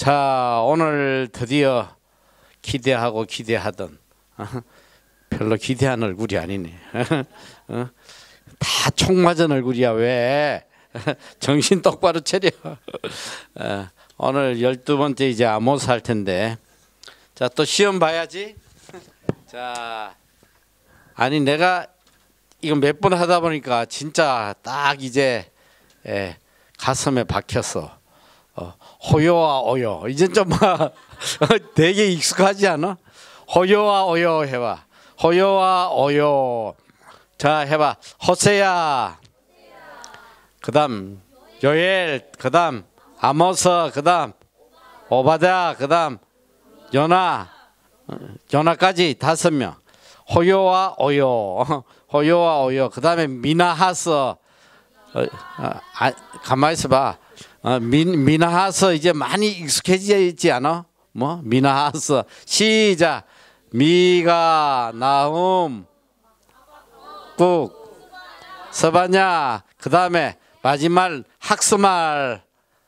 자, 오늘 드디어 기대하고 기대하던 별로 기대한 얼굴이 아니네. 다 총 맞은 얼굴이야. 왜? 정신 똑바로 차려. 오늘 12번째 이제 아모스 할 텐데, 자, 또 시험 봐야지. 자, 아니 내가 이거 몇 번 하다 보니까 진짜 딱 이제 가슴에 박혔어. 호요와 오요. 이제 좀 되게 익숙하지 않아? 호요와 오요 해봐. 호요와 오요. 자, 해봐. 호세야. 그다음 요엘. 그다음 아모스. 그다음 오바댜. 그다음 요나. 요나까지 5명. 호요와 오요. 호요와 오요. 그다음에 미나하스. 가만히 있어봐. 미나하스 이제 많이 익숙해지지 않아? 뭐 미나하스. 시작. 미가 나훔 국 서바냐. 그 다음에 마지막 학스말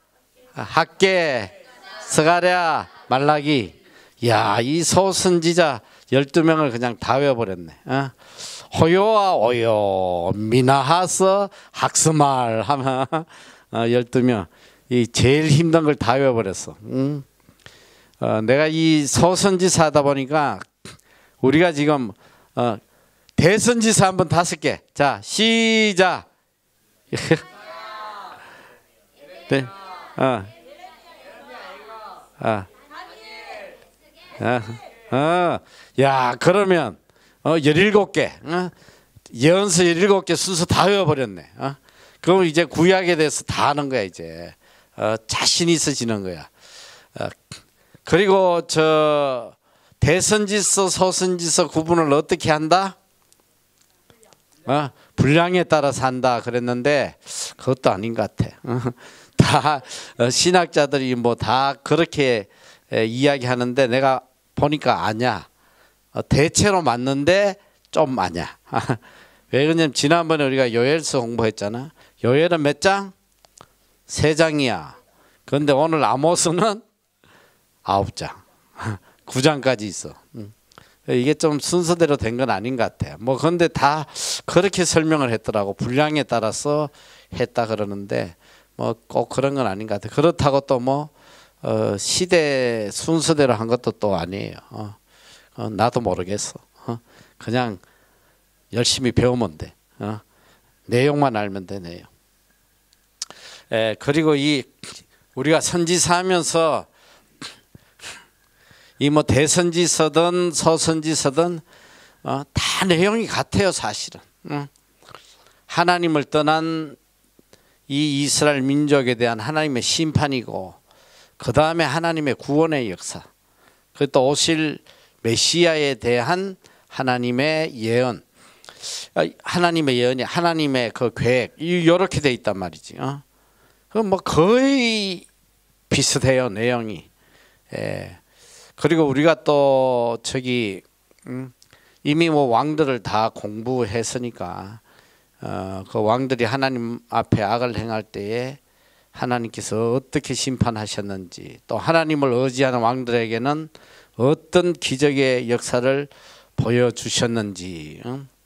학계 스가랴 말라기. 야, 이 소선지자 12명을 그냥 다 외워버렸네. 호요와 오요 미나하스 학스말 하면 12명. 이 제일 힘든 걸 다 외워버렸어. 내가 이 소선지사 하다 보니까 우리가 지금 대선지사 한번 5개. 자, 시작. 네. 야, 그러면 17개. 예언서 17개 순서 다 외워버렸네. 그럼 이제 구약에 대해서 다 아는 거야. 이제 자신 있어지는 거야. 그리고 저 대선지서 소선지서 구분을 어떻게 한다? 분량에 따라서 한다 그랬는데 그것도 아닌 것 같아. 다 신학자들이 뭐 다 그렇게 이야기하는데 내가 보니까 아니야. 대체로 맞는데 좀 아니야. 왜 그러냐면 지난번에 우리가 요엘서 공부했잖아. 요엘은 몇 장? 3장이야. 그런데 오늘 아모스는 9장. 9장까지 있어. 이게 좀 순서대로 된 건 아닌 것 같아. 뭐 그런데 다 그렇게 설명을 했더라고. 분량에 따라서 했다 그러는데 뭐 꼭 그런 건 아닌 것 같아. 그렇다고 또 뭐 시대 순서대로 한 것도 또 아니에요. 나도 모르겠어. 그냥 열심히 배우면 돼. 내용만 알면 돼. 내용. 그리고 이 우리가 선지사하면서 이 뭐 대선지서든 소선지서든 다 내용이 같아요. 사실은. 하나님을 떠난 이 이스라엘 민족에 대한 하나님의 심판이고, 그 다음에 하나님의 구원의 역사, 그리고 또 오실 메시아에 대한 하나님의 예언, 하나님의 예언이 하나님의 그 계획, 이렇게 돼 있단 말이지. 그 뭐 거의 비슷해요, 내용이. 그리고 우리가 또 저기 이미 뭐 왕들을 다 공부했으니까 그 왕들이 하나님 앞에 악을 행할 때에 하나님께서 어떻게 심판하셨는지, 또 하나님을 의지하는 왕들에게는 어떤 기적의 역사를 보여주셨는지.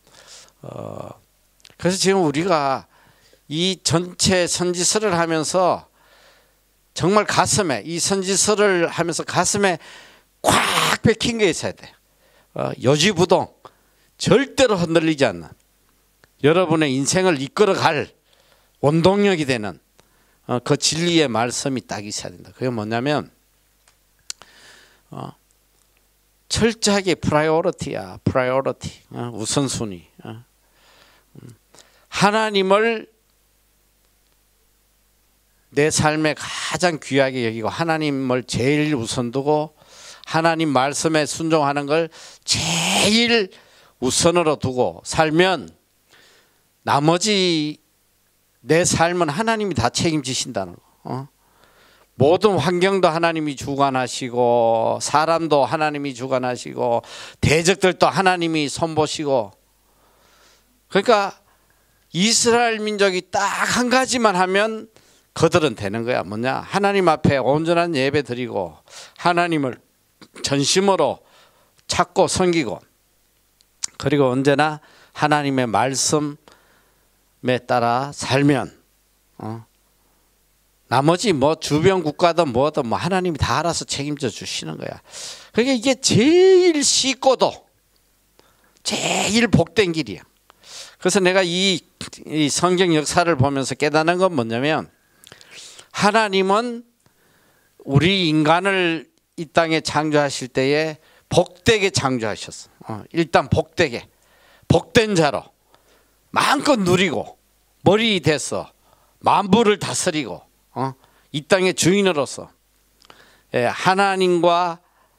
그래서 지금 우리가 이 전체 선지서를 하면서 정말 가슴에, 이 선지서를 하면서 가슴에 꽉 박힌 게 있어야 돼. 요지부동, 절대로 흔들리지 않는, 여러분의 인생을 이끌어갈 원동력이 되는 그 진리의 말씀이 딱 있어야 된다. 그게 뭐냐면 철저하게 프라이오리티야. 프라이오리티, 우선순위. 하나님을 내 삶에 가장 귀하게 여기고 하나님을 제일 우선 두고 하나님 말씀에 순종하는 걸 제일 우선으로 두고 살면 나머지 내 삶은 하나님이 다 책임지신다는 거. 모든 환경도 하나님이 주관하시고, 사람도 하나님이 주관하시고, 대적들도 하나님이 손보시고. 그러니까 이스라엘 민족이 딱 한 가지만 하면 그들은 되는 거야. 뭐냐? 하나님 앞에 온전한 예배 드리고 하나님을 전심으로 찾고 섬기고, 그리고 언제나 하나님의 말씀에 따라 살면 나머지 뭐 주변 국가든 뭐든 뭐 하나님이 다 알아서 책임져 주시는 거야. 그러니까 이게 제일 쉽고도 제일 복된 길이야. 그래서 내가 이 성경 역사를 보면서 깨닫는 건 뭐냐면, 하나님은 우리 인간을 이 땅에 창조하실 때에 복되게 창조하셨어. 일단 복되게, 복된 자로 마음껏 누리고 머리 돼서 만부를 다스리고 이 땅의 주인으로서 하나님과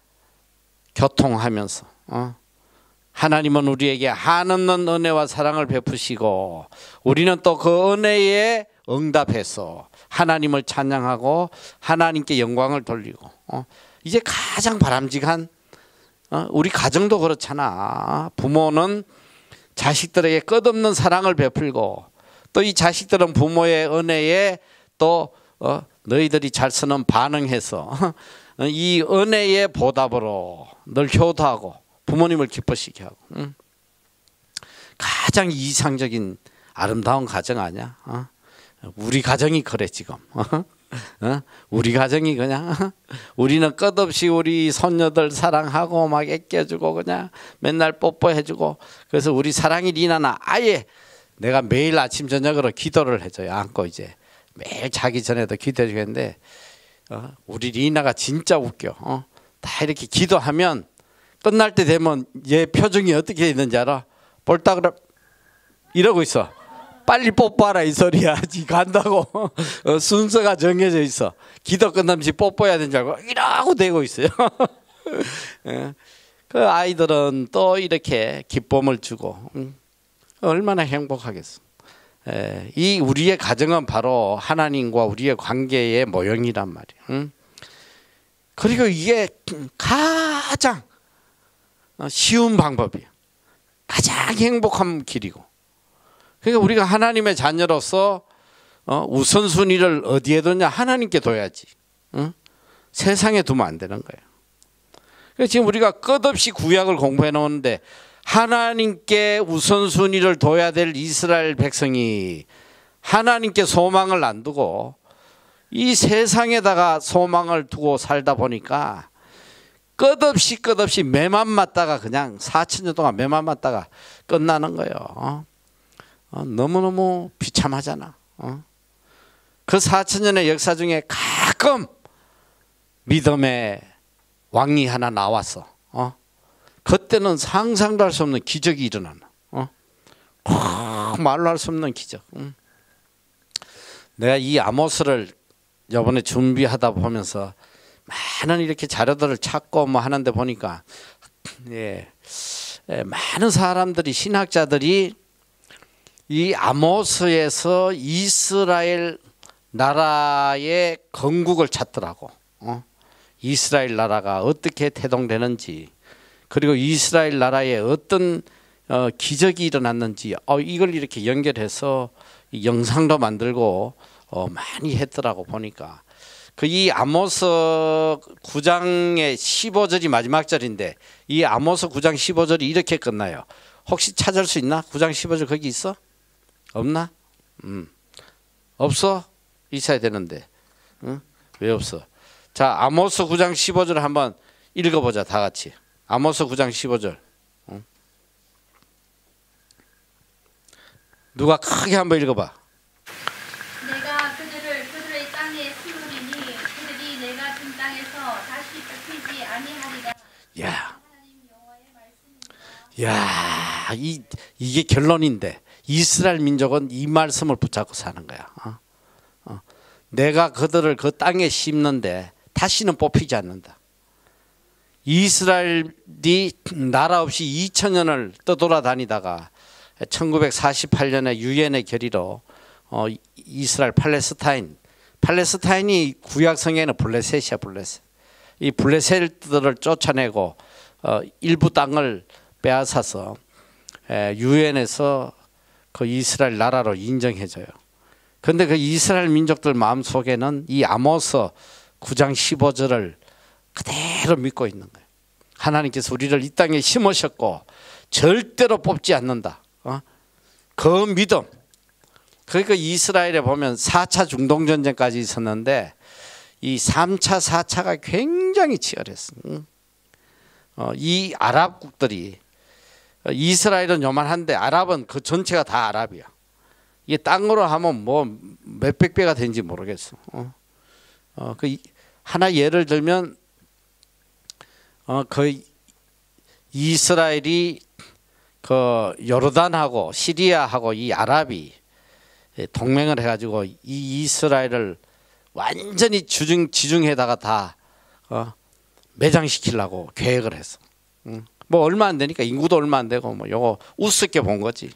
교통하면서 하나님은 우리에게 한없는 은혜와 사랑을 베푸시고 우리는 또 그 은혜에 응답해서 하나님을 찬양하고 하나님께 영광을 돌리고, 이제 가장 바람직한, 우리 가정도 그렇잖아. 부모는 자식들에게 끝없는 사랑을 베풀고 또 이 자식들은 부모의 은혜에 또 너희들이 잘 쓰는 반응해서 이 은혜의 보답으로 늘 효도하고 부모님을 기쁘시게 하고, 가장 이상적인 아름다운 가정 아니야? 우리 가정이 그래 지금. 우리 가정이 그냥 우리는 끝없이 우리 손녀들 사랑하고 막 애껴주고 그냥 맨날 뽀뽀해주고, 그래서 우리 사랑이 리나나 아예 내가 매일 아침 저녁으로 기도를 해줘요. 안고 이제 매일 자기 전에도 기도해 주겠는데, 우리 리나가 진짜 웃겨. 다 이렇게 기도하면 끝날 때 되면 얘 표정이 어떻게 있는지 알아? 볼따그라 이러고 있어. 빨리 뽀뽀하라 이 소리야. 지 간다고. 순서가 정해져 있어. 기도 끝나면 지 뽀뽀해야 되는 줄 알고 이러고 대고 있어요. 그 아이들은 또 이렇게 기쁨을 주고 얼마나 행복하겠어. 이 우리의 가정은 바로 하나님과 우리의 관계의 모형이란 말이야. 그리고 이게 가장 쉬운 방법이야. 가장 행복한 길이고. 그러니까 우리가 하나님의 자녀로서 우선순위를 어디에 두냐? 하나님께 둬야지. 세상에 두면 안 되는 거예요. 그래서 지금 우리가 끝없이 구약을 공부해 놓는데 하나님께 우선순위를 둬야 될 이스라엘 백성이 하나님께 소망을 안 두고 이 세상에다가 소망을 두고 살다 보니까 끝없이 매만 맞다가 그냥 4,000년 동안 매만 맞다가 끝나는 거예요. 너무너무 비참하잖아. 그 4,000년의 역사 중에 가끔 믿음의 왕이 하나 나왔어. 그때는 상상도 할 수 없는 기적이 일어나나. 말로 할 수 없는 기적. 내가 이 아모스를 이번에 준비하다 보면서 많은 이렇게 자료들을 찾고 뭐 하는데 보니까 많은 사람들이, 신학자들이 이 아모스에서 이스라엘 나라의 건국을 찾더라고. 이스라엘 나라가 어떻게 태동되는지, 그리고 이스라엘 나라에 어떤 기적이 일어났는지 이걸 이렇게 연결해서 영상도 만들고 많이 했더라고. 보니까 그 이 아모스 9장의 15절이 마지막 절인데 이 아모스 9장 15절이 이렇게 끝나요. 혹시 찾을 수 있나? 9장 15절 거기 있어? 없나? 없어? 있어야 되는데. 왜 없어? 자, 아모스 9장 15절 한번 읽어보자. 다 같이. 아모스 9장 15절. 누가 크게 한번 읽어봐. 내가 그들의 땅에 심으리니 그들이 내가 준 땅에서 다시 뽑히지 아니하리라. 야, 하나님 여호와의 말씀입니다. 이게 결론인데 이스라엘 민족은 이 말씀을 붙잡고 사는 거야. 내가 그들을 그 땅에 심는데 다시는 뽑히지 않는다. 이스라엘이 나라 없이 2000년을 떠돌아다니다가 1948년에 유엔의 결의로 이스라엘 팔레스타인이 구약 성경에는 블레셋이야. 블레셋. 이 블레셋들을 쫓아내고 일부 땅을 빼앗아서 유엔에서 그 이스라엘 나라로 인정해줘요. 그런데 그 이스라엘 민족들 마음속에는 이 아모스 9장 15절을 그대로 믿고 있는 거예요. 하나님께서 우리를 이 땅에 심으셨고 절대로 뽑지 않는다. 그 믿음. 그러니까 이스라엘에 보면 4차 중동전쟁까지 있었는데 이 3차 4차가 굉장히 치열했어요. 이 아랍국들이, 이스라엘은 요만한데 아랍은 그 전체가 다 아랍이야. 이게 땅으로 하면 뭐 몇백 배가 되는지 모르겠어. 그 하나 예를 들면 그 이스라엘이 그 요르단하고 시리아하고 이 아랍이 동맹을 해가지고 이 이스라엘을 완전히 지중해다가 다 매장시키려고 계획을 했어. 뭐 얼마 안 되니까, 인구도 얼마 안 되고 뭐 요거 우습게 본 거지.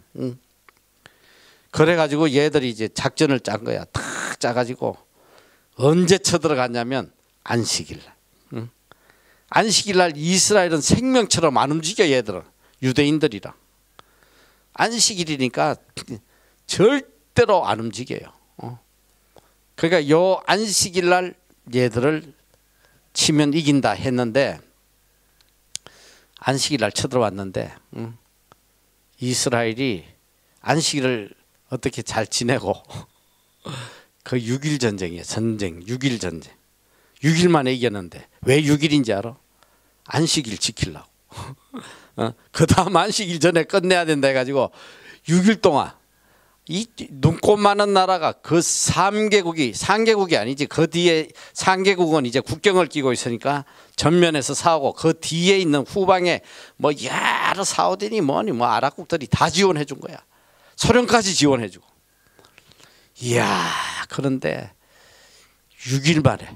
그래가지고 얘들이 이제 작전을 짠 거야. 탁 짜가지고 언제 쳐들어갔냐면 안식일 날. 안식일 날 이스라엘은 생명처럼 안 움직여. 얘들은 유대인들이랑 안식일이니까 절대로 안 움직여요. 그러니까 요 안식일 날 얘들을 치면 이긴다 했는데 안식일 날 쳐들어왔는데 이스라엘이 안식일을 어떻게 잘 지내고 그 6일 전쟁이에요. 전쟁 6일 전쟁. 6일 만에 이겼는데 왜 6일인지 알아? 안식일 지키려고. 그 다음 안식일 전에 끝내야 된다 해가지고 6일 동안 이 눈꽃 많은 나라가 그 3개국이 아니지, 그 뒤에 3개국은 이제 국경을 끼고 있으니까 전면에서 싸우고 그 뒤에 있는 후방에 뭐 여러 사우디니 뭐니 뭐 아랍국들이 다 지원해 준 거야. 소련까지 지원해 주고. 이야, 그런데 6일 만에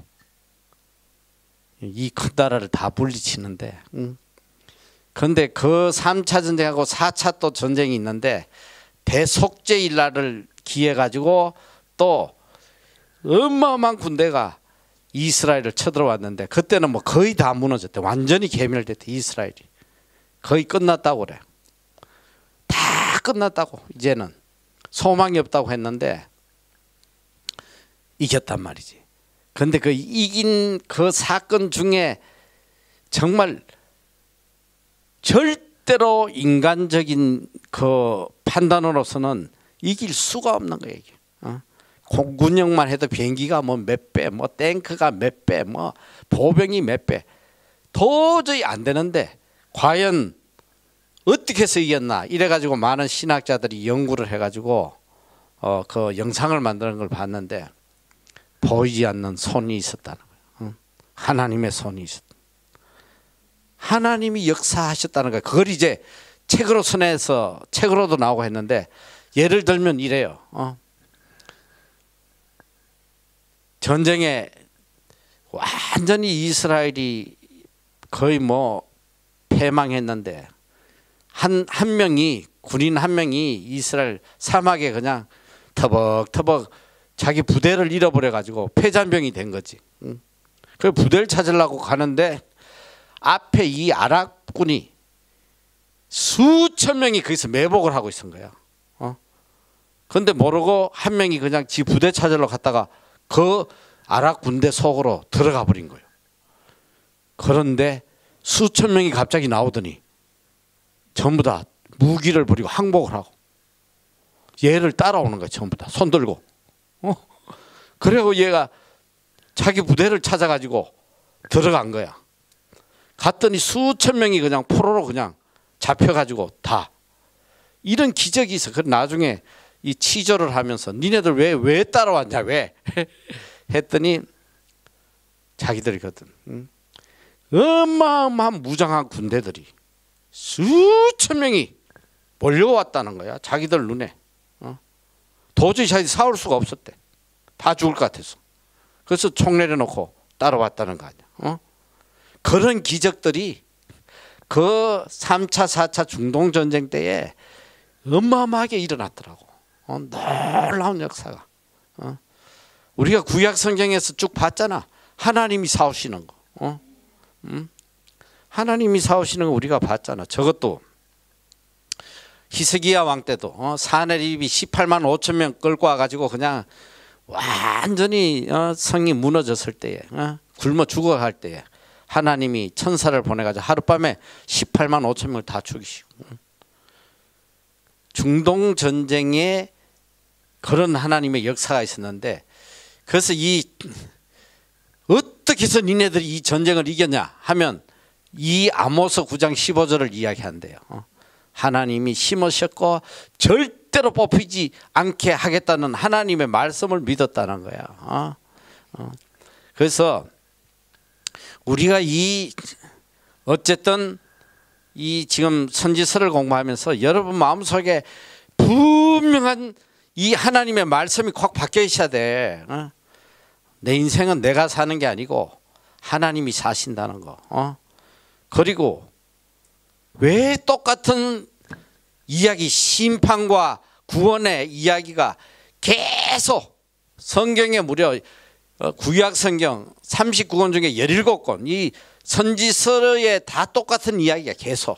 이 큰 나라를 다 물리치는데, 그런데 그 3차 전쟁하고 4차 또 전쟁이 있는데 대속죄일 날을 기해 가지고 또 어마어마한 군대가 이스라엘을 쳐들어왔는데 그때는 뭐 거의 다 무너졌대. 완전히 괴멸됐대. 이스라엘이 거의 끝났다고 그래. 다 끝났다고, 이제는 소망이 없다고 했는데 이겼단 말이지. 그런데 그 이긴 그 사건 중에 정말 절대로 인간적인 그 판단으로서는 이길 수가 없는 거예요. 이게. 공군력만 해도 비행기가 뭐 몇 배, 뭐 탱크가 몇 배, 뭐 보병이 몇 배, 도저히 안 되는데 과연 어떻게 해서 이겼나 이래가지고 많은 신학자들이 연구를 해가지고 그 영상을 만드는 걸 봤는데 보이지 않는 손이 있었다는 거예요. 하나님의 손이 있었다. 하나님이 역사하셨다는 거예요. 그걸 이제 책으로 써내서 책으로도 나오고 했는데, 예를 들면 이래요. 전쟁에 완전히 이스라엘이 거의 뭐 패망했는데 한 명이, 군인 한 명이 이스라엘 사막에 그냥 터벅터벅 자기 부대를 잃어버려 가지고 패잔병이 된 거지. 그 부대를 찾으려고 가는데 앞에 이 아랍군이 수천 명이 거기서 매복을 하고 있은 거야. 그런데 모르고 한 명이 그냥 지 부대 찾으러 갔다가 그 아랍 군대 속으로 들어가 버린 거예요. 그런데 수천 명이 갑자기 나오더니 전부 다 무기를 버리고 항복을 하고 얘를 따라오는 거야. 전부 다 손 들고. 그리고 얘가 자기 부대를 찾아가지고 들어간 거야. 갔더니 수천 명이 그냥 포로로 그냥 잡혀가지고 다. 이런 기적이 있어. 그 나중에 이 치조를 하면서 니네들 왜 따라왔냐 왜 했더니 자기들이거든. 어마어마한 무장한 군대들이 수천 명이 몰려왔다는 거야. 자기들 눈에. 도저히 자기들이 싸울 수가 없었대. 다 죽을 것 같아서. 그래서 총 내려놓고 따라왔다는 거 아니야. 그런 기적들이 그 3차 4차 중동전쟁 때에 어마어마하게 일어났더라고. 놀라운 역사가. 우리가 구약 성경에서 쭉 봤잖아. 하나님이 싸우시는 거. 하나님이 싸우시는 거 우리가 봤잖아. 저것도 히스기야 왕 때도 사내립이 18만 5천 명 끌고 와가지고 그냥 완전히 성이 무너졌을 때에 굶어 죽어갈 때에 하나님이 천사를 보내가지고 하룻밤에 18만 5천 명을 다 죽이시고 중동 전쟁에 그런 하나님의 역사가 있었는데 그래서 어떻게 해서 니네들이 이 전쟁을 이겼냐 하면 이 아모스 9장 15절을 이야기한대요. 하나님이 심으셨고 절대로 뽑히지 않게 하겠다는 하나님의 말씀을 믿었다는 거야. 그래서 우리가 어쨌든 이 지금 선지서를 공부하면서 여러분 마음속에 분명한 이 하나님의 말씀이 꽉 박혀 있어야 돼. 내 인생은 내가 사는 게 아니고 하나님이 사신다는 거. 그리고 왜 똑같은 이야기, 심판과 구원의 이야기가 계속 성경에 무려 구약 성경 39권 중에 17권 이 선지서에 다 똑같은 이야기가 계속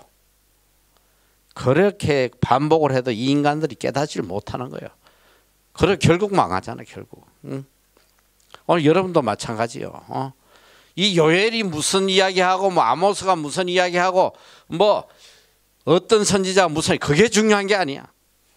그렇게 반복을 해도 이 인간들이 깨닫지를 못하는 거예요. 그래 결국 망하잖아 결국. 오늘 여러분도 마찬가지요. 이 요엘이 무슨 이야기하고 뭐 아모스가 무슨 이야기하고 뭐 어떤 선지자가 무슨 그게 중요한 게 아니야.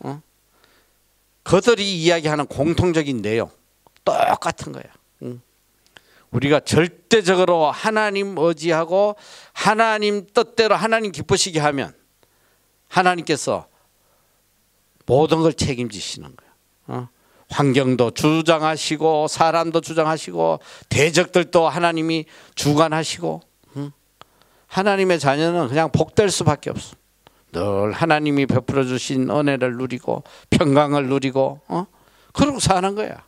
그들이 이야기하는 공통적인 내용 똑같은 거야. 우리가 절대적으로 하나님 의지하고 하나님 뜻대로 하나님 기쁘시게 하면 하나님께서 모든 걸 책임지시는 거야. 환경도 주장하시고 사람도 주장하시고 대적들도 하나님이 주관하시고 하나님의 자녀는 그냥 복될 수밖에 없어. 늘 하나님이 베풀어 주신 은혜를 누리고 평강을 누리고 그러고 사는 거야.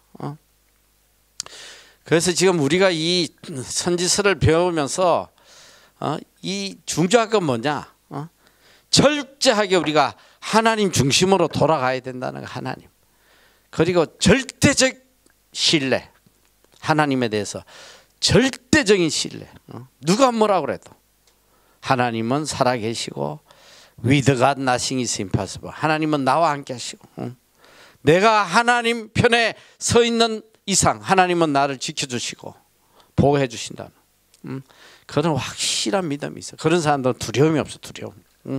그래서 지금 우리가 이 선지서를 배우면서 이 중요한 건 뭐냐? 철저하게 우리가 하나님 중심으로 돌아가야 된다는 거. 하나님. 그리고 절대적 신뢰. 하나님에 대해서 절대적인 신뢰. 누가 뭐라고 그래도 하나님은 살아계시고 with God nothing is impossible. 하나님은 나와 함께 하시고 내가 하나님 편에 서 있는 이상 하나님은 나를 지켜주시고 보호해 주신다는 그런 확실한 믿음이 있어. 그런 사람들은 두려움이 없어. 두려움.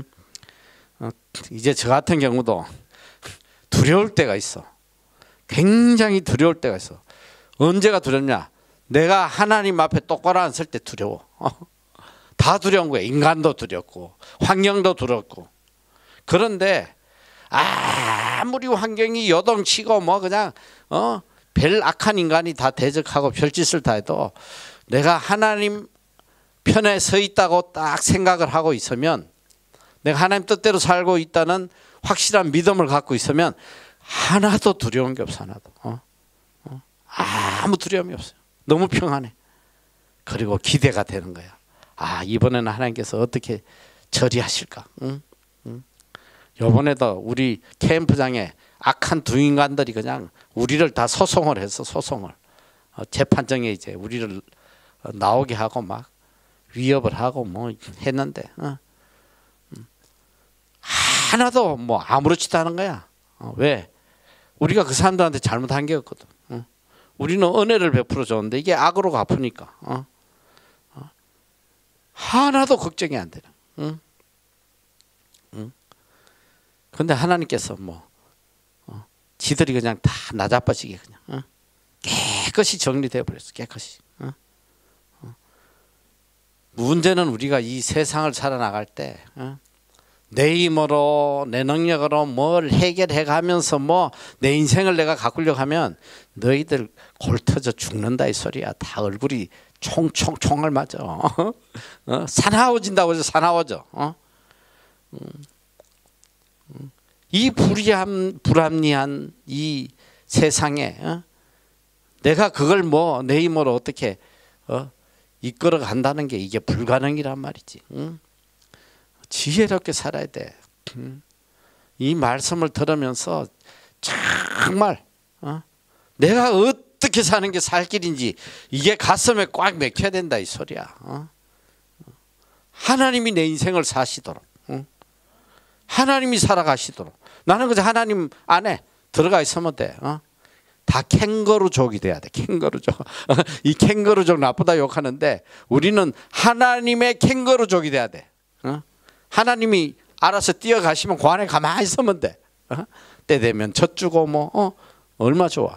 이제 저 같은 경우도 두려울 때가 있어. 굉장히 두려울 때가 있어. 언제가 두렵냐? 내가 하나님 앞에 똑바로 앉을 때 두려워. 다 두려운 거야. 인간도 두렵고 환경도 두렵고. 그런데 아무리 환경이 요동치고 뭐 그냥 별 악한 인간이 다 대적하고 별짓을 다 해도 내가 하나님 편에 서 있다고 딱 생각을 하고 있으면 내가 하나님 뜻대로 살고 있다는 확실한 믿음을 갖고 있으면 하나도 두려운 게 없어. 하나도. 아무 두려움이 없어요. 너무 평안해. 그리고 기대가 되는 거야. 이번에는 하나님께서 어떻게 처리하실까? 이번에도 우리 캠프장에 악한 두 인간들이 그냥 우리를 다 소송을 해서 소송을 재판정에 이제 우리를 나오게 하고 막 위협을 하고 뭐 했는데 하나도 뭐 아무렇지도 않은 거야. 왜? 우리가 그 사람들한테 잘못한 게 없거든. 우리는 은혜를 베풀어 줬는데 이게 악으로 갚으니까 하나도 걱정이 안 되는. 근데 하나님께서 뭐 지들이 그냥 다 나자빠지게 그냥 깨끗이 정리되어 버렸어. 깨끗이. 문제는 우리가 이 세상을 살아나갈 때 내 힘으로 내 능력으로 뭘 해결해 가면서 뭐 내 인생을 내가 가꾸려고 하면 너희들 골 터져 죽는다 이 소리야. 다 얼굴이 총알 맞아. 사나워진다고 해서 사나워져. 이 불합리한 이 세상에 내가 그걸 뭐 내 힘으로 어떻게 이끌어 간다는 게 이게 불가능이란 말이지. 지혜롭게 살아야 돼. 이 말씀을 들으면서 정말 내가 어떻게 사는 게 살 길인지 이게 가슴에 꽉 맥혀야 된다 이 소리야. 하나님이 내 인생을 사시도록 하나님이 살아가시도록. 나는 그저 하나님 안에 들어가 있으면 돼. 다 캥거루족이 돼야 돼. 캥거루족. 이 캥거루족 나쁘다 욕하는데 우리는 하나님의 캥거루족이 돼야 돼. 하나님이 알아서 뛰어가시면 그 안에 가만히 있으면 돼. 때 되면 젖주고 뭐 얼마 좋아.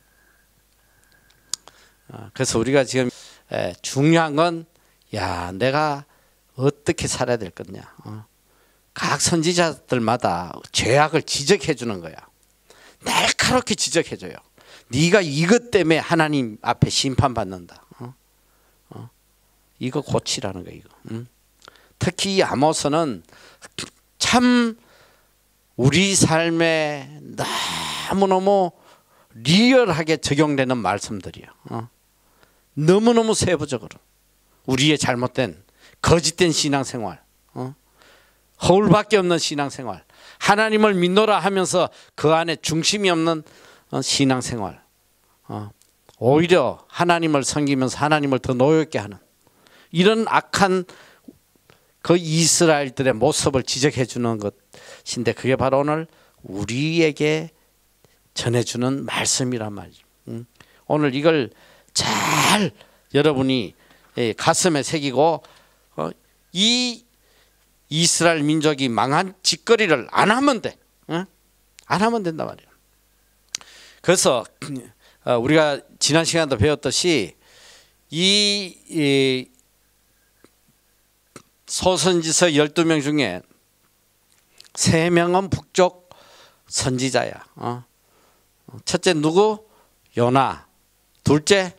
그래서 우리가 지금 중요한 건 내가 어떻게 살아야 될 거냐. 각 선지자들마다 죄악을 지적해 주는 거야. 날카롭게 지적해 줘요. 네가 이것 때문에 하나님 앞에 심판받는다. 이거 고치라는 거야. 이거. 특히 이 아모스는 참 우리 삶에 너무너무 리얼하게 적용되는 말씀들이야. 너무너무 세부적으로 우리의 잘못된 거짓된 신앙생활, 허울밖에 없는 신앙생활, 하나님을 믿노라 하면서 그 안에 중심이 없는 신앙생활, 오히려 하나님을 섬기면서 하나님을 더 노엽게 하는 이런 악한 그 이스라엘들의 모습을 지적해 주는 것인데, 그게 바로 오늘 우리에게 전해주는 말씀이란 말이죠. 오늘 이걸 잘 여러분이 가슴에 새기고 이 이스라엘 민족이 망한 짓거리를 안 하면 돼. 안 하면 된단 말이에요. 그래서 우리가 지난 시간도 배웠듯이 이 소선지서 12명 중에 3명은 북쪽 선지자야. 첫째 누구? 요나. 둘째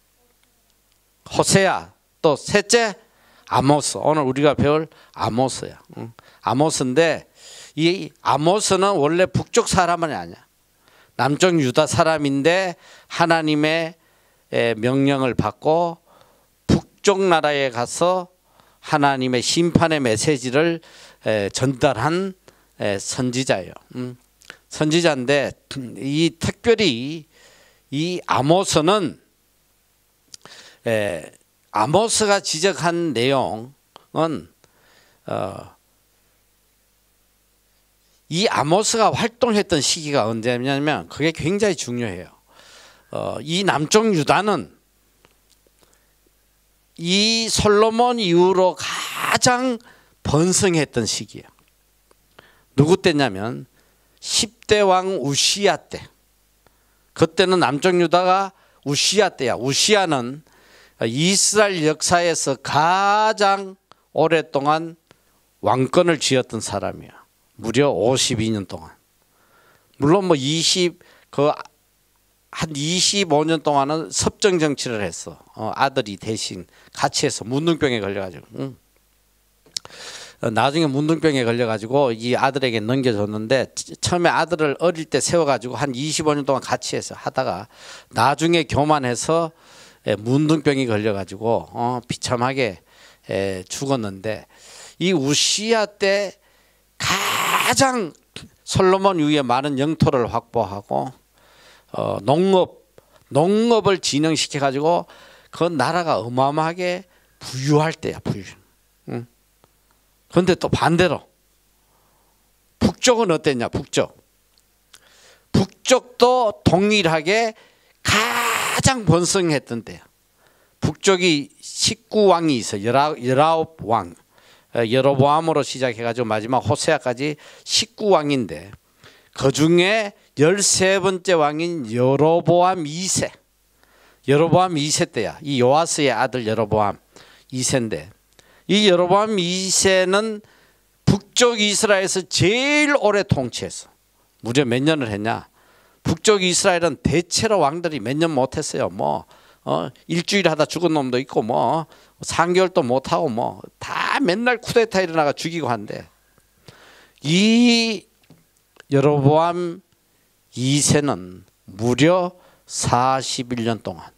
호세아. 또 셋째 아모스. 오늘 우리가 배울 아모스야. 아모스인데 이 아모스는 원래 북쪽 사람은 아니야. 남쪽 유다 사람인데 하나님의 명령을 받고 북쪽 나라에 가서 하나님의 심판의 메시지를 전달한 선지자예요. 선지자인데 이 특별히 이 아모스는 아모스가 지적한 내용은 이 아모스가 활동했던 시기가 언제냐면 그게 굉장히 중요해요. 이 남쪽 유다는 이 솔로몬 이후로 가장 번성했던 시기예요. 누구 때냐면 10대 왕 우시야 때. 그때는 남쪽 유다가 우시야 때야. 우시야는 이스라엘 역사에서 가장 오랫동안 왕권을 쥐었던 사람이야. 무려 52년 동안. 물론 뭐 한 25년 동안은 섭정 정치를 했어. 아들이 대신 같이 해서 문둥병에 걸려가지고. 나중에 문둥병에 걸려가지고 이 아들에게 넘겨줬는데, 처음에 아들을 어릴 때 세워가지고 한 25년 동안 같이 해서 하다가 나중에 교만해서 문둥병이 걸려가지고 비참하게 죽었는데, 이 우시야 때 가장 솔로몬 이후에 많은 영토를 확보하고 농업을 진흥시켜 가지고 그 나라가 어마어마하게 부유할 때야. 부유. 그런데 또 반대로 북쪽은 어땠냐? 북쪽도 동일하게 가장 번성했던 때야. 북쪽이 19왕이 있어. 19왕. 여로보암으로 시작해가지고 마지막 호세아까지 19왕인데 그 중에 13번째 왕인 여로보암 2세. 여로보암 2세 때야. 이 요아스의 아들 여로보암 2세인데, 이 여로보암 2세는 북쪽 이스라엘에서 제일 오래 통치했어. 무려 몇 년을 했냐? 북쪽 이스라엘은 대체로 왕들이 몇 년 못했어요. 일주일 하다 죽은 놈도 있고 3개월도 못하고 다 맨날 쿠데타 일어나가 죽이고 한대. 이 여로보암 2세는 무려 41년 동안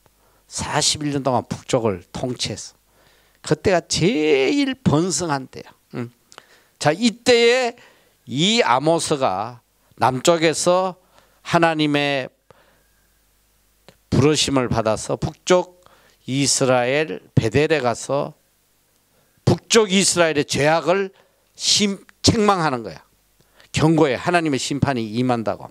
북쪽을 통치했어. 그때가 제일 번성한 때야. 자, 이때에 이 아모스가 남쪽에서 하나님의 부르심을 받아서 북쪽 이스라엘 베델에 가서 북쪽 이스라엘의 죄악을 책망하는 거야. 경고해. 하나님의 심판이 임한다고.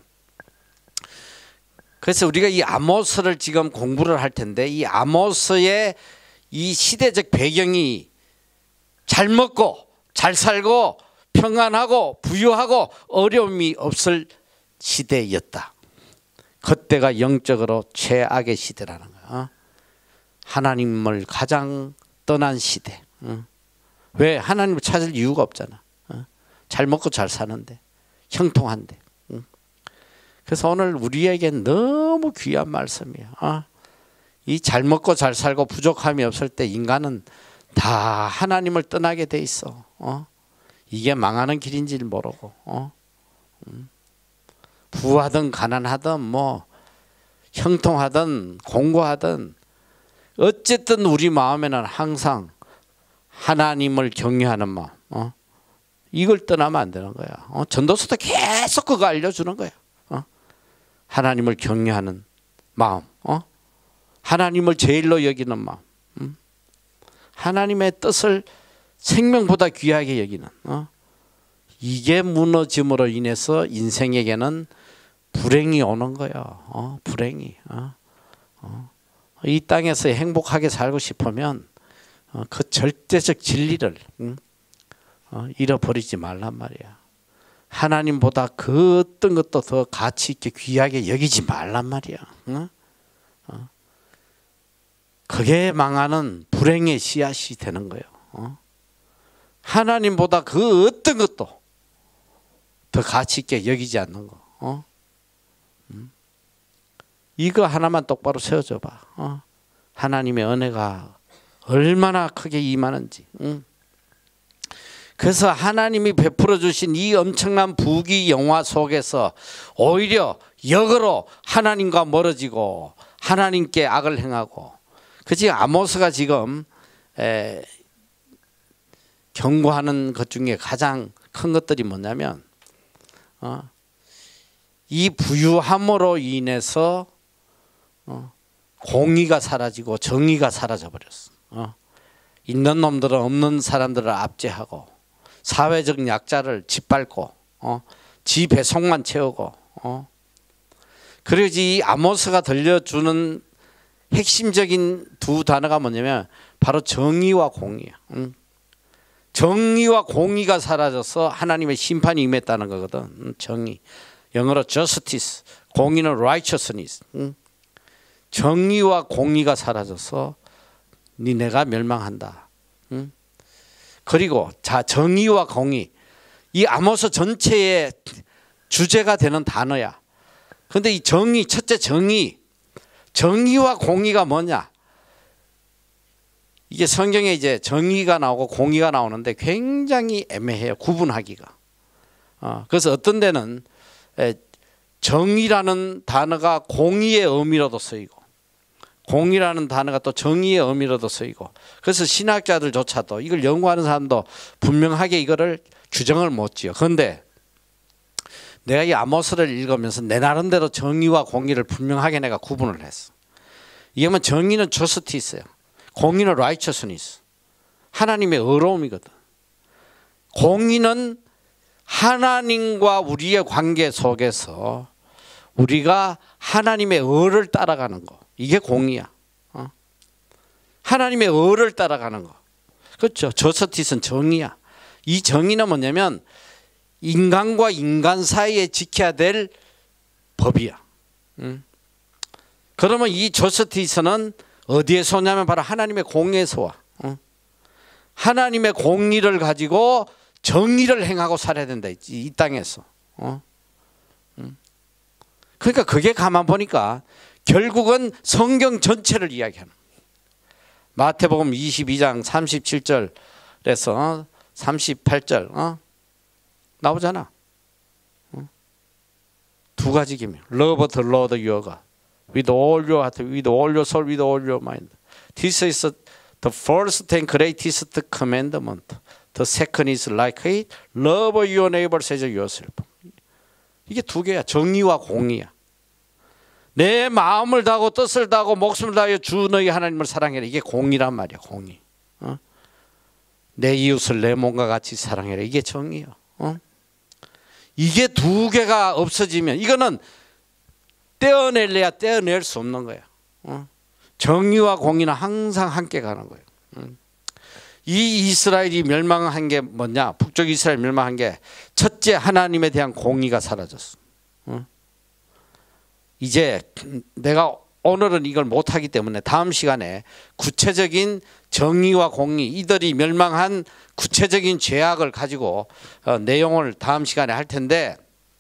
그래서 우리가 이 아모스를 지금 공부를 할 텐데, 이 아모스의 이 시대적 배경이 잘 먹고 잘 살고 평안하고 부유하고 어려움이 없을 시대였다. 그때가 영적으로 최악의 시대라는 거야. 하나님을 가장 떠난 시대. 왜? 하나님을 찾을 이유가 없잖아. 잘 먹고 잘 사는데, 형통한데. 그래서 오늘 우리에겐 너무 귀한 말씀이야. 이 잘 먹고 잘 살고 부족함이 없을 때 인간은 다 하나님을 떠나게 돼 있어. 이게 망하는 길인지를 모르고. 부하든 가난하든 뭐 형통하든 공고하든 어쨌든 우리 마음에는 항상 하나님을 경외하는 마음. 이걸 떠나면 안 되는 거야. 전도서도 계속 그거 알려주는 거야. 하나님을 경외하는 마음, 하나님을 제일로 여기는 마음, 하나님의 뜻을 생명보다 귀하게 여기는, 이게 무너짐으로 인해서 인생에게는 불행이 오는 거야. 불행이. 이 땅에서 행복하게 살고 싶으면 그 절대적 진리를 잃어버리지 말란 말이야. 하나님보다 그 어떤 것도 더 가치 있게 귀하게 여기지 말란 말이야. 그게 망하는 불행의 씨앗이 되는 거예요. 하나님보다 그 어떤 것도 더 가치 있게 여기지 않는 거. 이거 하나만 똑바로 세워줘 봐. 하나님의 은혜가 얼마나 크게 임하는지. 그래서 하나님이 베풀어 주신 이 엄청난 부귀 영화 속에서 오히려 역으로 하나님과 멀어지고 하나님께 악을 행하고, 그치? 아모스가 지금 경고하는 것 중에 가장 큰 것들이 뭐냐면, 이 부유함으로 인해서 공의가 사라지고 정의가 사라져 버렸어. 있는 놈들은 없는 사람들을 압제하고 사회적 약자를 짓밟고 지 배속만 채우고. 그리고 이 아모스가 들려주는 핵심적인 두 단어가 뭐냐면 바로 정의와 공의야. 정의와 공의가 사라져서 하나님의 심판이 임했다는 거거든. 정의, 영어로 justice, 공의는 righteousness. 정의와 공의가 사라져서 니네가 멸망한다. 그리고 자, 정의와 공의, 이 아모스 전체의 주제가 되는 단어야. 그런데 이 정의, 첫째 정의와 공의가 뭐냐? 이게 성경에 이제 정의가 나오고 공의가 나오는데 굉장히 애매해요, 구분하기가. 그래서 어떤 데는 정의라는 단어가 공의의 의미로도 쓰이고, 공의라는 단어가 또 정의의 의미로도 쓰이고, 그래서 신학자들조차도 이걸 연구하는 사람도 분명하게 이거를 규정을 못 지어. 그런데 내가 이 아모스를 읽으면서 내 나름대로 정의와 공의를 분명하게 내가 구분을 했어. 이게 뭐 정의는 justice예요. 공의는 righteousness. 하나님의 의로움이거든. 공의는 하나님과 우리의 관계 속에서 우리가 하나님의 의를 따라가는 거. 이게 공의야. 하나님의 의를 따라가는 거. 그렇죠. 저스티스는 정의야. 이 정의는 뭐냐면 인간과 인간 사이에 지켜야 될 법이야. 그러면 이 저스티스는 어디에서 오냐면 바로 하나님의 공의에서 와. 하나님의 공의를 가지고 정의를 행하고 살아야 된다. 이 땅에서. 그러니까 그게 가만 보니까 결국은 성경 전체를 이야기하는, 마태복음 22장 37절에서 38절 나오잖아. 두 가지 기명. Love the Lord your God with all your heart, with all your soul, with all your mind. This is the first and greatest commandment. The second is like it. Love your neighbor as yourself. 이게 두 개야. 정의와 공의야. 내 마음을 다하고 뜻을 다하고 목숨을 다하여 주 너희 하나님을 사랑해라. 이게 공의란 말이야. 공의. 내 이웃을 내 몸과 같이 사랑해라. 이게 정의야. 이게 두 개가 없어지면 이거는 떼어낼래야 떼어낼 수 없는 거예요. 정의와 공의는 항상 함께 가는 거예요. 이 이스라엘이 멸망한 게 뭐냐? 북쪽 이스라엘 멸망한 게 첫째, 하나님에 대한 공의가 사라졌어. 이제 내가 오늘은 이걸 못하기 때문에 다음 시간에 구체적인 정의와 공의, 이들이 멸망한 구체적인 죄악을 가지고 내용을 다음 시간에 할 텐데,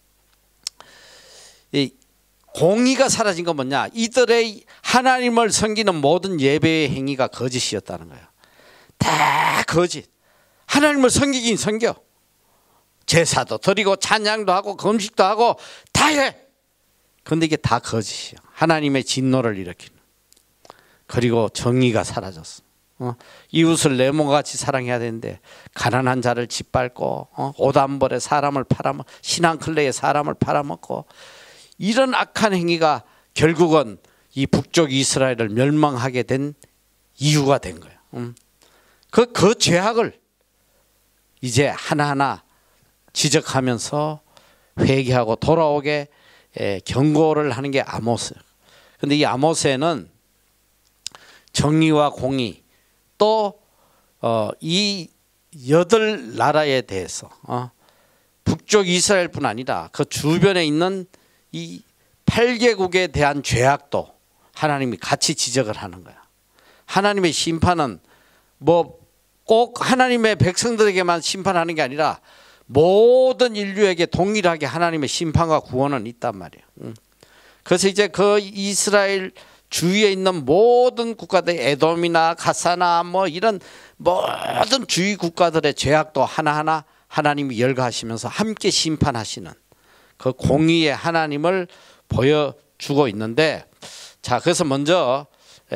이 공의가 사라진 건 뭐냐? 이들의 하나님을 섬기는 모든 예배의 행위가 거짓이었다는 거예요. 다 거짓. 하나님을 섬기긴 섬겨. 제사도 드리고 찬양도 하고 금식도 하고 다 해. 그런데 이게 다 거짓이야. 하나님의 진노를 일으키는. 그리고 정의가 사라졌어. 이웃을 내 몸같이 사랑해야 되는데 가난한 자를 짓밟고 오단벌에 사람을 팔아먹고 신앙클레에 사람을 팔아먹고 이런 악한 행위가 결국은 이 북쪽 이스라엘을 멸망하게 된 이유가 된 거예요. 그 죄악을 이제 하나하나 지적하면서 회개하고 돌아오게 경고를 하는 게 아모스예요. 그런데 이 아모스에는 정의와 공의 또 이 8나라에 대해서 북쪽 이스라엘뿐 아니라 그 주변에 있는 이 8개국에 대한 죄악도 하나님이 같이 지적을 하는 거야. 하나님의 심판은 뭐 꼭 하나님의 백성들에게만 심판하는 게 아니라 모든 인류에게 동일하게 하나님의 심판과 구원은 있단 말이에요. 그래서 이제 그 이스라엘 주위에 있는 모든 국가들, 에돔이나 가사나 뭐 이런 모든 주위 국가들의 죄악도 하나하나 하나님이 열거하시면서 함께 심판하시는 그 공의의 하나님을 보여주고 있는데, 자, 그래서 먼저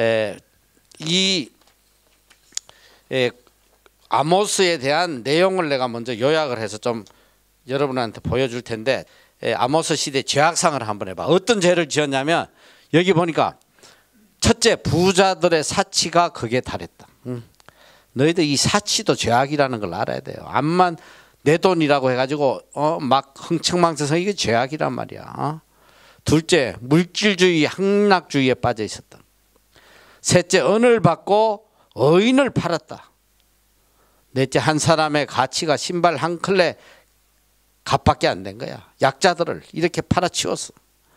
이 아모스에 대한 내용을 내가 먼저 요약을 해서 좀 여러분한테 보여줄 텐데, 아모스 시대 죄악상을 한번 해봐. 어떤 죄를 지었냐면 여기 보니까 첫째, 부자들의 사치가 극에 달했다. 너희들 이 사치도 죄악이라는 걸 알아야 돼요. 암만 내 돈이라고 해가지고 막 흥청망청해서 이게 죄악이란 말이야. 둘째, 물질주의, 향락주의에 빠져 있었다. 셋째, 은을 받고 의인을 팔았다. 넷째, 한 사람의 가치가 신발 한 켤레 값밖에 안 된 거야. 약자들을 이렇게 팔아치웠어.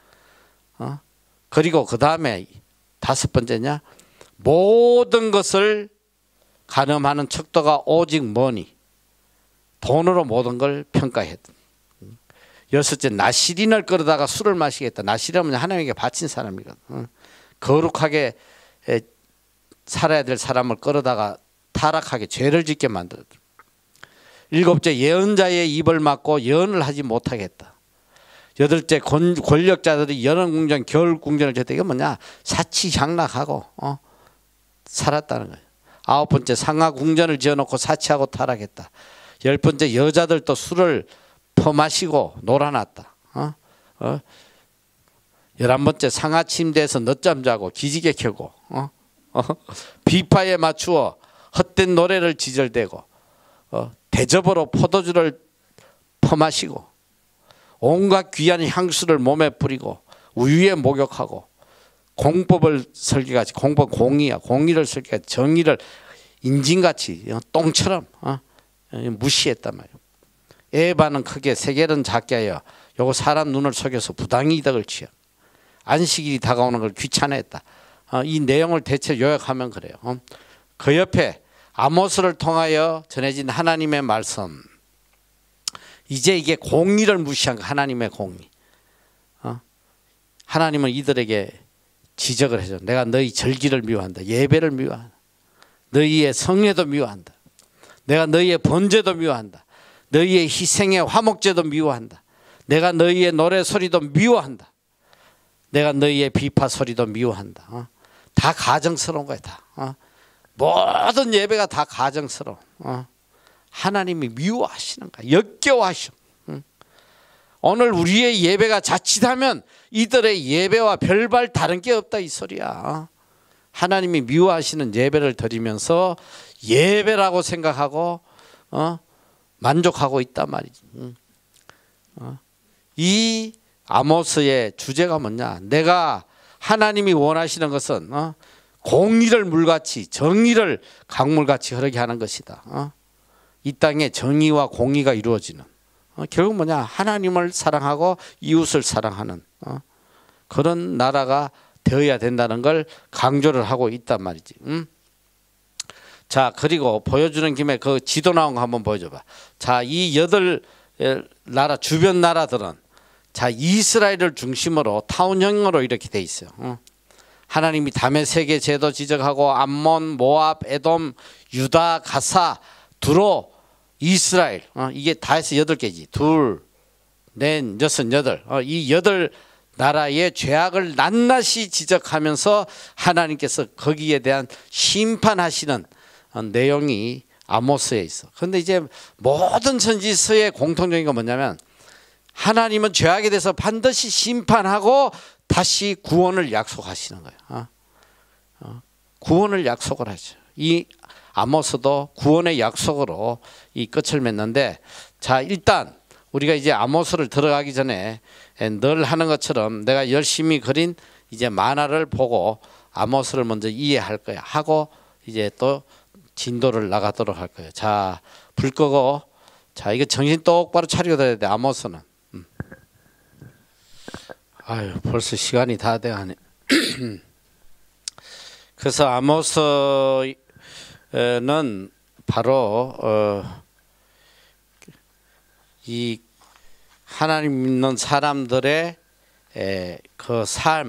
그리고 그 다음에 다섯 번째냐, 모든 것을 가늠하는 척도가 오직 뭐니? 돈으로 모든 걸 평가했다. 여섯째, 나시린을 끌어다가 술을 마시겠다. 나시린은 하나님에게 바친 사람이거든. 거룩하게 살아야 될 사람을 끌어다가 타락하게 죄를 짓게 만들었다. 일곱째, 예언자의 입을 막고 예언을 하지 못하겠다. 여덟째, 권력자들이 여름궁전, 겨울궁전을 졌다. 이게 뭐냐? 사치향락하고 살았다는 거예요. 아홉 번째, 상하궁전을 지어놓고 사치하고 타락했다. 열 번째, 여자들도 술을 퍼마시고 놀아놨다. 11번째, 상하침대에서 늦잠 자고 기지개 켜고 비파에 맞추어 헛된 노래를 지절대고 대접으로 포도주를 퍼마시고 온갖 귀한 향수를 몸에 뿌리고 우유에 목욕하고 공법을 설계같이, 공법 공의야, 공의를 설계같이, 정의를 인진같이 똥처럼 무시했단 말이에요. 에바는 크게 세겔은 작게 하여 요거 사람 눈을 속여서 부당히 이득을 취하. 안식일이 다가오는 걸 귀찮아했다. 이 내용을 대체 요약하면 그래요. 그 옆에 아모스를 통하여 전해진 하나님의 말씀, 이제 이게 공의를 무시한 거, 하나님의 공의. 하나님은 이들에게 지적을 해줘. 내가 너희 절기를 미워한다. 예배를 미워한다. 너희의 성례도 미워한다. 내가 너희의 번제도 미워한다. 너희의 희생의 화목제도 미워한다. 내가 너희의 노래 소리도 미워한다. 내가 너희의 비파 소리도 미워한다. 다 가정스러운 거야. 다. 모든 예배가 다 가정스러워. 하나님이 미워하시는 거야. 역겨워하셔. 오늘 우리의 예배가 자칫하면 이들의 예배와 별반 다른 게 없다 이 소리야. 하나님이 미워하시는 예배를 드리면서 예배라고 생각하고 만족하고 있단 말이지. 이 아모스의 주제가 뭐냐? 내가 하나님이 원하시는 것은 공의를 물같이 정의를 강물같이 흐르게 하는 것이다. 이 땅에 정의와 공의가 이루어지는 결국 뭐냐? 하나님을 사랑하고 이웃을 사랑하는 그런 나라가 되어야 된다는 걸 강조를 하고 있단 말이지. 자, 그리고 보여주는 김에 그 지도 나온 거 한번 보여줘봐. 자, 이 8 나라 주변 나라들은 자 이스라엘을 중심으로 타운형으로 이렇게 돼 있어요. 하나님이 담의 세계 제도 지적하고 암몬, 모압, 에돔, 유다, 가사, 두로, 이스라엘 이게 다 해서 8개지. 둘, 넷, 여섯, 여덟. 이 8 나라의 죄악을 낱낱이 지적하면서 하나님께서 거기에 대한 심판하시는 내용이 아모스에 있어. 그런데 이제 모든 선지서의 공통적인 건 뭐냐면 하나님은 죄악에 대해서 반드시 심판하고 다시 구원을 약속하시는 거예요. 구원을 약속을 하죠. 이 아모스도 구원의 약속으로 이 끝을 맺는데, 자 일단 우리가 이제 아모스를 들어가기 전에 늘 하는 것처럼 내가 열심히 그린 이제 만화를 보고 아모스를 먼저 이해할 거야 하고 이제 또 진도를 나가도록 할 거예요. 자, 불 끄고, 자 이거 정신 똑바로 차리고 들어야 돼. 아모스는. 아유, 벌써 시간이 다 돼가네. 그래서 아모스는 바로 이 하나님 믿는 사람들의 그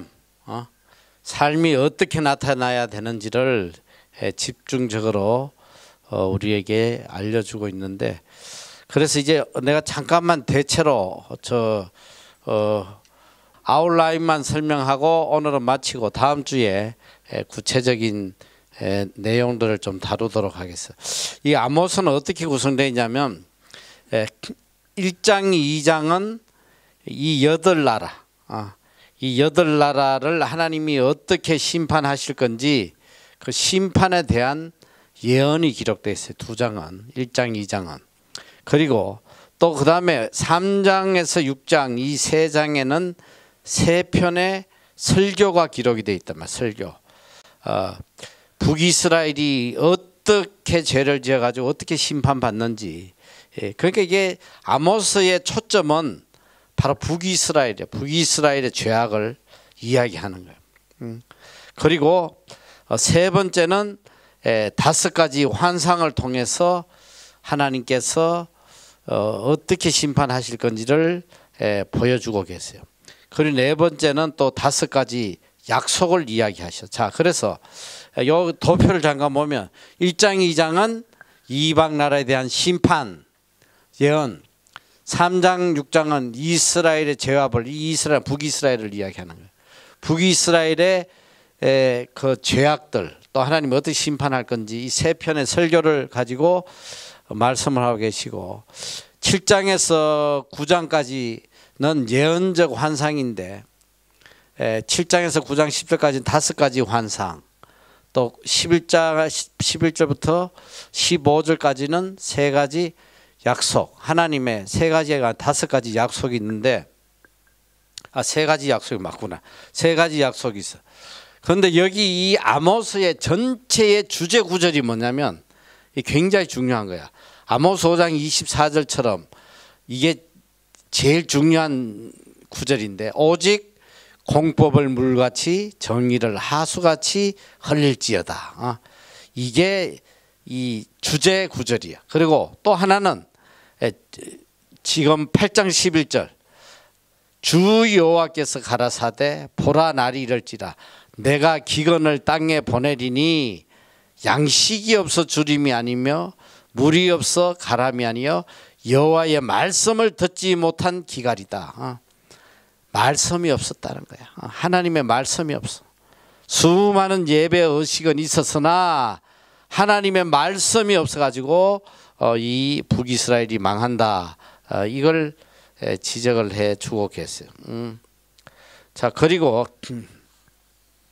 삶이 어떻게 나타나야 되는지를 집중적으로 우리에게 알려주고 있는데, 그래서 이제 내가 잠깐만 대체로 아웃라인만 설명하고 오늘은 마치고 다음 주에 구체적인 내용들을 좀 다루도록 하겠습니다. 이 아모스는 어떻게 구성되어 있냐면 1장, 2장은 이 8 나라, 이 8 나라를 하나님이 어떻게 심판하실 건지 그 심판에 대한 예언이 기록되어 있어요. 2장은, 1장, 2장은. 그리고 또 그 다음에 3장에서 6장 이 3장에는 3편의 설교가 기록이 되어 있단 말이에요. 설교. 북이스라엘이 어떻게 죄를 지어가지고 어떻게 심판받는지. 그러니까 이게 아모스의 초점은 바로 북이스라엘이에요. 북이스라엘의 죄악을 이야기하는 거예요. 그리고 세 번째는 5가지 환상을 통해서 하나님께서 어떻게 심판하실 건지를 보여주고 계세요. 그리고 4번째는 또 5가지 약속을 이야기하셔. 자, 그래서 요 도표를 잠깐 보면 1장, 2장은 이방 나라에 대한 심판 예언, 3장, 6장은 이스라엘의 죄와 벌, 이스라엘, 북이스라엘을 이야기하는 거예요. 북이스라엘의 그 죄악들, 또 하나님 어떻게 심판할 건지 이 3편의 설교를 가지고 말씀을 하고 계시고, 7장에서 9장까지는 예언적 환상인데 7장에서 9장 10절까지는 5가지 환상, 또 11절부터 15절까지는 3가지 약속, 하나님의 3가지가 5가지 약속이 있는데 3가지 약속이 맞구나. 3가지 약속이 있어. 그런데 여기 이 아모스의 전체의 주제 구절이 뭐냐면 굉장히 중요한 거야. 아모스 5장 24절처럼 이게 제일 중요한 구절인데, 오직 공법을 물같이 정의를 하수같이 흘릴지어다. 이게 이 주제 구절이야. 그리고 또 하나는 지금 8장 11절 주 여호와께서 가라사대 보라 날이 이럴지라 내가 기근을 땅에 보내리니 양식이 없어 주림이 아니며 물이 없어 가람이 아니여 여호와의 말씀을 듣지 못한 기갈이다. 말씀이 없었다는 거야. 하나님의 말씀이 없어. 수많은 예배 의식은 있었으나 하나님의 말씀이 없어가지고 이 북이스라엘이 망한다. 이걸 지적을 해주고 계세요. 자, 그리고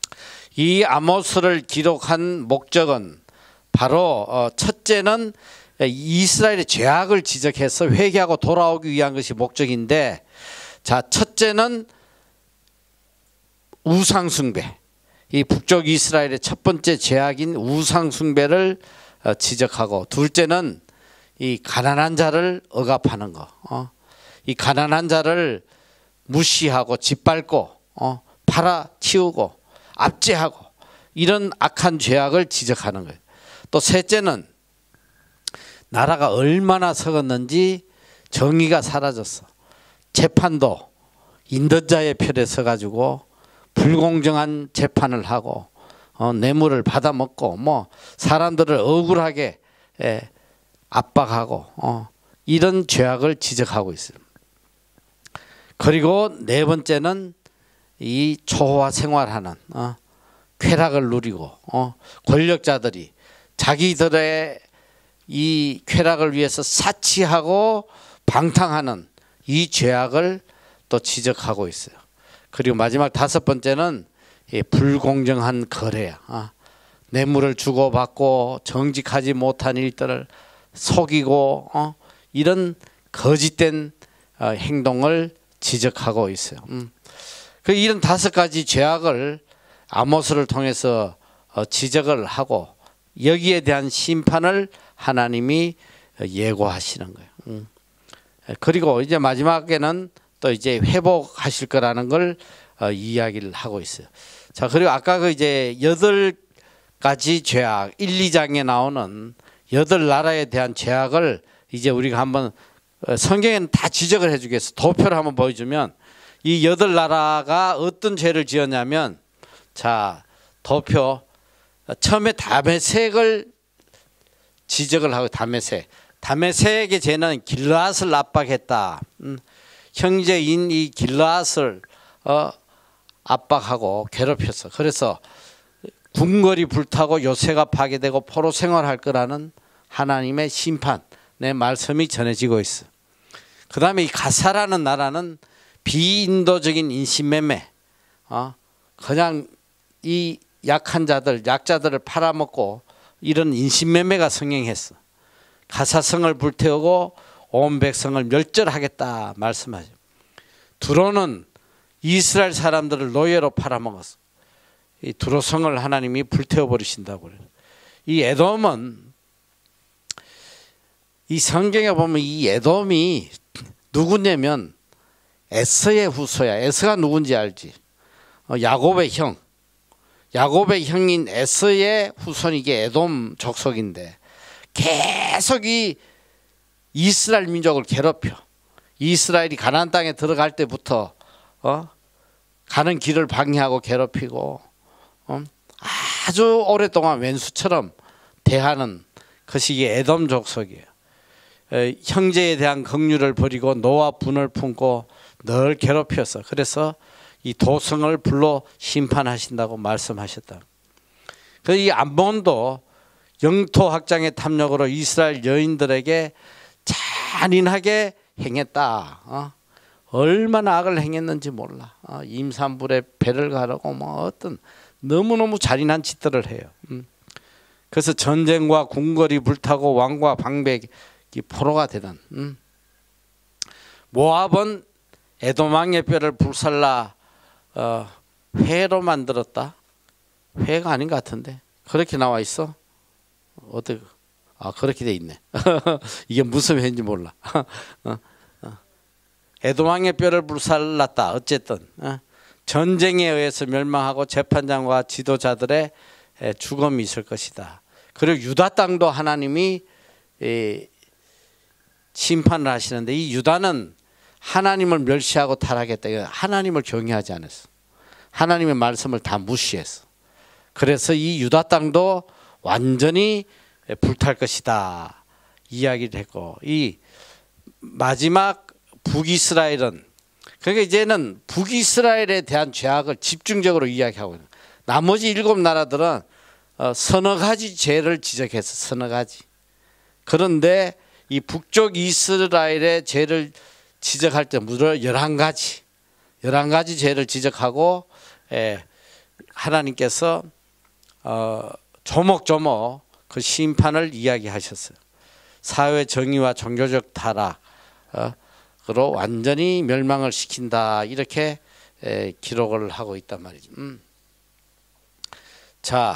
이 아모스를 기록한 목적은 바로 첫째는 이스라엘의 죄악을 지적해서 회개하고 돌아오기 위한 것이 목적인데, 자, 첫째는 우상숭배. 이 북쪽 이스라엘의 첫 번째 죄악인 우상숭배를 지적하고, 둘째는 이 가난한 자를 억압하는 거. 이 가난한 자를 무시하고 짓밟고 팔아치우고 압제하고 이런 악한 죄악을 지적하는 거예요. 또 셋째는 나라가 얼마나 썩었는지 정의가 사라졌어. 재판도 인도자의 편에 서가지고 불공정한 재판을 하고 뇌물을 받아먹고 뭐 사람들을 억울하게 압박하고 이런 죄악을 지적하고 있어요. 그리고 네 번째는 이 초호화 생활하는 쾌락을 누리고 권력자들이 자기들의 이 쾌락을 위해서 사치하고 방탕하는 이 죄악을 또 지적하고 있어요. 그리고 마지막 다섯 번째는 이 불공정한 거래야. 뇌물을 주고받고 정직하지 못한 일들을 속이고 이런 거짓된 행동을 지적하고 있어요. 그 이런 다섯 가지 죄악을 아모스를 통해서 지적을 하고 여기에 대한 심판을 하나님이 예고하시는 거예요. 그리고 이제 마지막에는 또 이제 회복하실 거라는 걸 이야기를 하고 있어요. 자, 그리고 아까 그 이제 8가지 죄악 1, 2장에 나오는 8나라에 대한 죄악을 이제 우리가 한번 성경에는 다 지적을 해주겠어. 도표를 한번 보여주면 이 8나라가 어떤 죄를 지었냐면, 자, 도표 처음에 다메섹을 지적을 하고, 다메섹의 죄는 길르앗을 압박했다. 형제인 이 길르앗을 압박하고 괴롭혔어. 그래서 궁궐이 불타고 요새가 파괴되고 포로 생활할 거라는 하나님의 심판의 말씀이 전해지고 있어. 그 다음에 이 가사라는 나라는 비인도적인 인신매매, 그냥 이 약한 자들, 약자들을 팔아먹고 이런 인신매매가 성행했어. 가사성을 불태우고 온 백성을 멸절하겠다 말씀하죠. 두로는 이스라엘 사람들을 노예로 팔아먹었어. 이 두로성을 하나님이 불태워 버리신다고 그래요. 이 에돔은, 이 성경에 보면 이 에돔이 누구냐면 에서의 후손이야. 에서가 누군지 알지? 야곱의 형. 야곱의 형인 에서의 후손이게 에돔 족속인데 계속 이 이스라엘 민족을 괴롭혀. 이스라엘이 가나안 땅에 들어갈 때부터 가는 길을 방해하고 괴롭히고 아주 오랫동안 왼수처럼 대하는 것이 이게 에돔 족속이에요. 형제에 대한 긍휼을 버리고 노와 분을 품고 늘 괴롭혔어. 그래서 이 도성을 불러 심판하신다고 말씀하셨다. 그 이 암몬도 영토 확장의 탐욕으로 이스라엘 여인들에게 잔인하게 행했다. 얼마나 악을 행했는지 몰라. 임산부의 배를 가르고 뭐 어떤 너무너무 잔인한 짓들을 해요. 그래서 전쟁과 궁궐이 불타고 왕과 방백이 포로가 되는. 모압은 에돔 왕의 뼈를 불살라 회로 만들었다. 회가 아닌 것 같은데 그렇게 나와 있어. 어떻게? 그렇게 돼 있네. 이게 무슨 회인지 몰라. 에돔 왕의 뼈를 불살랐다. 어쨌든 전쟁에 의해서 멸망하고 재판장과 지도자들의 죽음이 있을 것이다. 그리고 유다 땅도 하나님이 심판을 하시는데, 이 유다는 하나님을 멸시하고 타락했다. 하나님을 경외하지 않았어. 하나님의 말씀을 다 무시했어. 그래서 이 유다 땅도 완전히 불탈 것이다 이야기를 했고, 이 마지막 북이스라엘은, 그러니까 이제는 북이스라엘에 대한 죄악을 집중적으로 이야기하고 있는. 나머지 7나라들은 서너 가지 죄를 지적해서 서너 가지. 그런데 이 북쪽 이스라엘의 죄를 지적할 때 무려 11가지 죄를 지적하고 하나님께서 조목조목 그 심판을 이야기하셨어요. 사회 정의와 종교적 타락으로 완전히 멸망을 시킨다. 이렇게 기록을 하고 있단 말이죠. 자,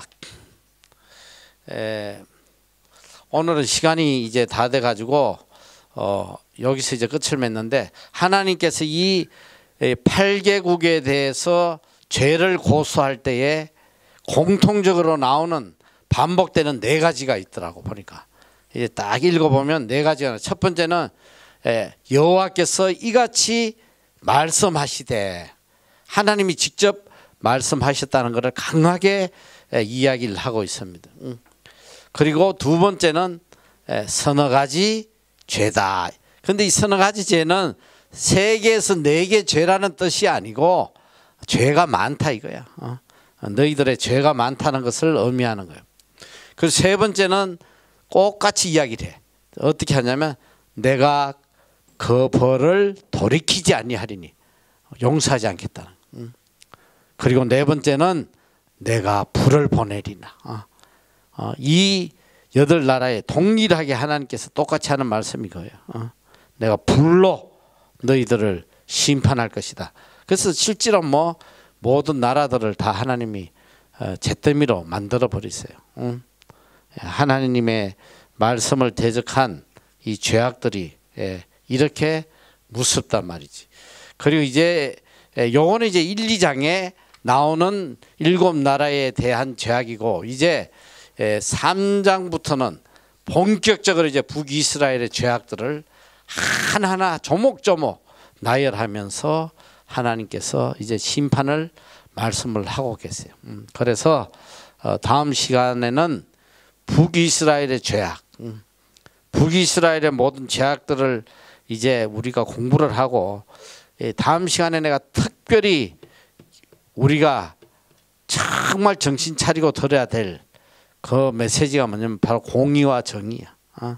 오늘은 시간이 이제 다 돼 가지고 여기서 이제 끝을 맺는데, 하나님께서 이 8개국에 대해서 죄를 고소할 때에 공통적으로 나오는 반복되는 4가지가 있더라고. 보니까 이제 딱 읽어보면 4가지가. 첫 번째는 여호와께서 이같이 말씀하시되, 하나님이 직접 말씀하셨다는 것을 강하게 이야기를 하고 있습니다. 그리고 두 번째는 서너 가지 죄다. 근데 이 서너 가지 죄는 3개에서 4개 죄라는 뜻이 아니고 죄가 많다 이거야. 너희들의 죄가 많다는 것을 의미하는 거예요. 그리고 세 번째는 똑같이 이야기를 해. 어떻게 하냐면 내가 그 벌을 돌이키지 아니하리니, 용서하지 않겠다는. 그리고 네 번째는 내가 불을 보내리나. 이 8나라에 동일하게 하나님께서 똑같이 하는 말씀이 거예요. 내가 불로 너희들을 심판할 것이다. 그래서 실제로 뭐 모든 나라들을 다 하나님이 잿더미로 만들어 버리세요. 하나님의 말씀을 대적한 이 죄악들이 이렇게 무섭단 말이지. 그리고 이제 요거는 이제 1, 2장에 나오는 7나라에 대한 죄악이고, 이제 3장부터는 본격적으로 이제 북이스라엘의 죄악들을 하나하나 조목조목 나열하면서 하나님께서 이제 심판을 말씀을 하고 계세요. 그래서 다음 시간에는 북이스라엘의 죄악, 북이스라엘의 모든 죄악들을 이제 우리가 공부를 하고, 다음 시간에 내가 특별히 우리가 정말 정신 차리고 들어야 될 그 메시지가 뭐냐면 바로 공의와 정의야.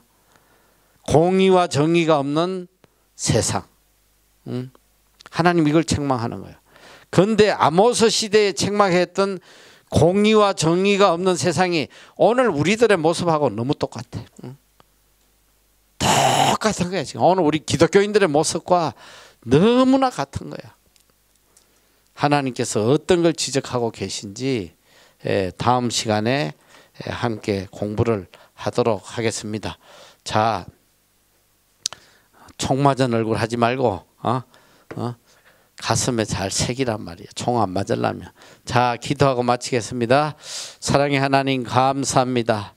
공의와 정의가 없는 세상. 하나님 이걸 책망하는 거예요. 그런데 아모스 시대에 책망했던 공의와 정의가 없는 세상이 오늘 우리들의 모습하고 너무 똑같아. 똑같은 거야. 지금 오늘 우리 기독교인들의 모습과 너무나 같은 거야. 하나님께서 어떤 걸 지적하고 계신지 다음 시간에 함께 공부를 하도록 하겠습니다. 자, 총 맞은 얼굴 하지 말고 가슴에 잘 새기란 말이에요. 총 안 맞으려면. 자, 기도하고 마치겠습니다. 사랑의 하나님 감사합니다.